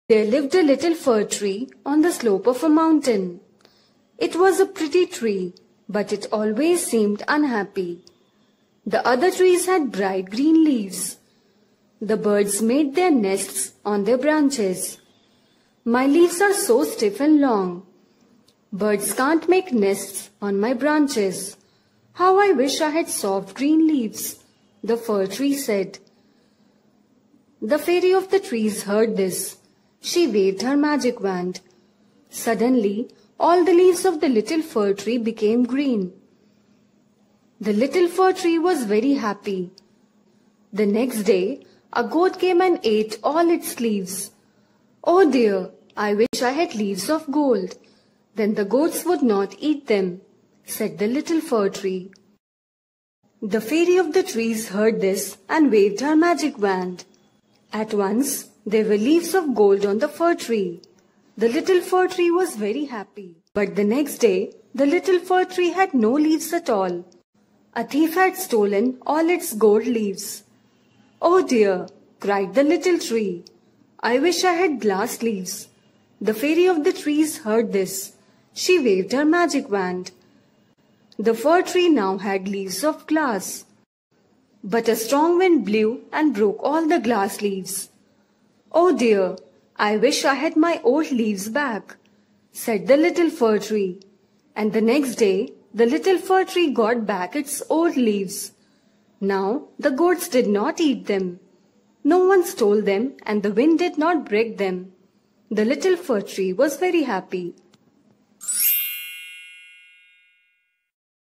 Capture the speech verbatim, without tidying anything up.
There lived a little fir tree on the slope of a mountain. It was a pretty tree, but it always seemed unhappy. The other trees had bright green leaves. The birds made their nests on their branches. My leaves are so stiff and long. Birds can't make nests on my branches. How I wish I had soft green leaves, the fir tree said. The fairy of the trees heard this. She waved her magic wand. Suddenly, all the leaves of the little fir tree became green. The little fir tree was very happy. The next day, a goat came and ate all its leaves. Oh dear, I wish I had leaves of gold. Then the goats would not eat them, said the little fir tree. The fairy of the trees heard this and waved her magic wand. At once, there were leaves of gold on the fir tree. The little fir tree was very happy. But the next day, the little fir tree had no leaves at all. A thief had stolen all its gold leaves. Oh dear, cried the little tree. I wish I had glass leaves. The fairy of the trees heard this. She waved her magic wand. The fir tree now had leaves of glass. But a strong wind blew and broke all the glass leaves. Oh dear, I wish I had my old leaves back, said the little fir tree. And the next day, the little fir tree got back its old leaves. Now, the goats did not eat them. No one stole them and the wind did not break them. The little fir tree was very happy.